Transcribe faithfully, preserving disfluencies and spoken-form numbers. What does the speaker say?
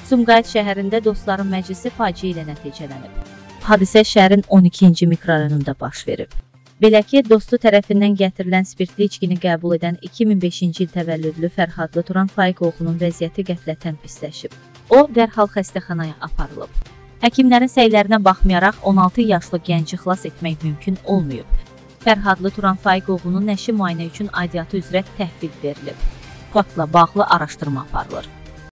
Sumqayıt şəhərində dostların məclisi faciə ilə nəticələnib. Hadisə şəhərin on ikinci mikrorayonunda baş verib. Belə ki, dostu tərəfindən gətirilən spirtli içkini qəbul edən iki min beşinci il təvəllüdlü Fərhadlı Turan Faiq oğlunun vəziyyəti qəflətən pisləşib. O, dərhal xəstəxanaya aparılıb. Həkimlərin səylərinə baxmayaraq on altı yaşlı gənci xilas etmək mümkün olmayıb. Fərhadlı Turan Faiq oğlunun nəşi müayinə üçün aidiyyatı üzrə təhvil verilib. Faktla bağlı araşdırma aparılır.